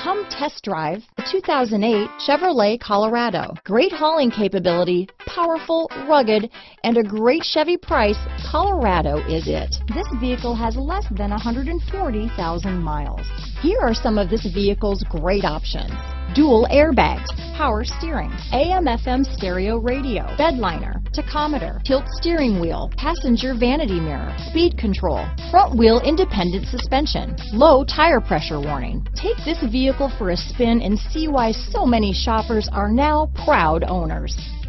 Come test drive the 2008 Chevrolet Colorado. Great hauling capability, powerful, rugged, and a great Chevy price, Colorado is it. This vehicle has less than 140,000 miles. Here are some of this vehicle's great options: dual airbags, power steering, AM/FM stereo radio, bed liner, tachometer, tilt steering wheel, passenger vanity mirror, speed control, front wheel independent suspension, low tire pressure warning. Take this vehicle for a spin and see why so many shoppers are now proud owners.